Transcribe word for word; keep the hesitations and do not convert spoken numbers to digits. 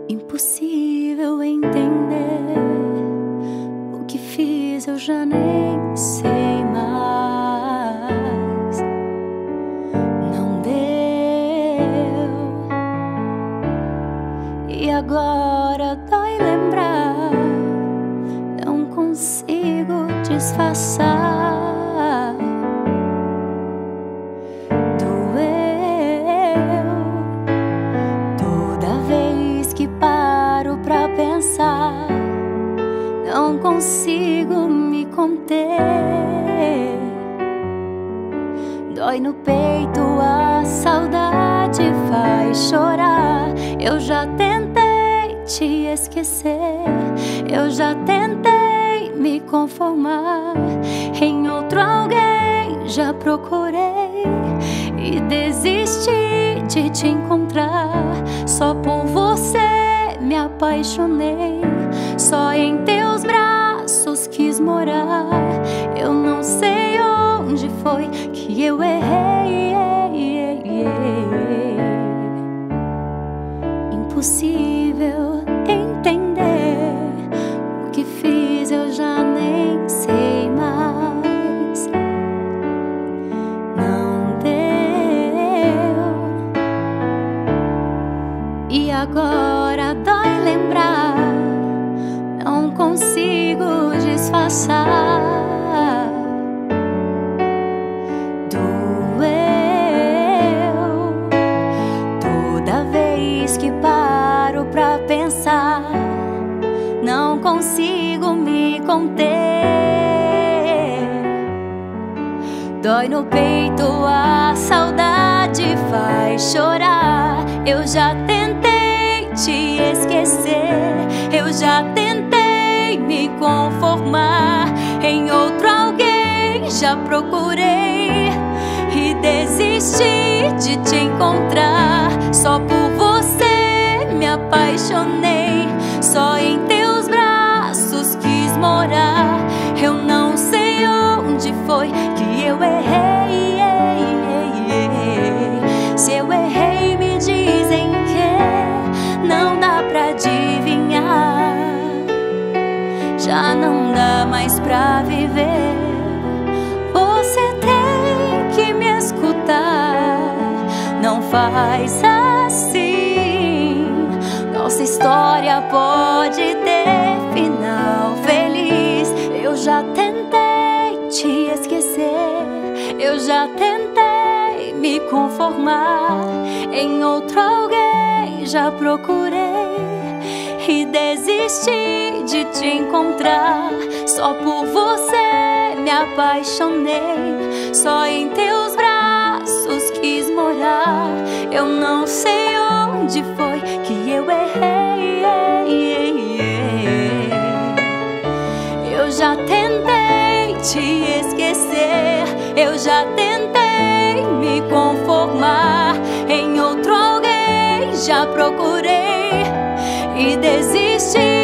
Impossível entender o que fiz, eu já nem sei mais. Não deu, e agora dói lembrar. Não consigo disfarçar. Paro pra pensar, não consigo me conter. Dói no peito, a saudade faz chorar. Eu já tentei te esquecer, eu já tentei me conformar. Em outro alguém já procurei e desisti de te encontrar. Só por você me apaixonei, só em teus braços quis morar. Eu não sei onde foi que eu errei. Impossível entender o que fiz, eu já nem sei mais. Não deu, e agora dói lembrar. Não consigo disfarçar. Doeu toda vez que paro pra pensar. Não consigo me conter. Dói no peito, a saudade faz chorar. Eu já tentei te esquecer, eu já tentei me conformar. Em outro alguém já procurei e desisti de te encontrar. Só por você me apaixonei, só em teus braços quis morar. Eu não sei onde foi que eu errei. Se eu errei, me dizem que não dá pra adivinhar. Já não dá mais pra viver. Você tem que me escutar. Não faz assim. Nossa história pode ter final feliz. Eu já tentei te esquecer, eu já tentei me conformar. Em outro alguém já procurei e desisti de te encontrar. Só por você me apaixonei, só em teus braços quis morar. Eu não sei onde foi que eu errei. Eu já tentei te esquecer, eu já tentei me conformar. Em outro alguém já procurei e desisti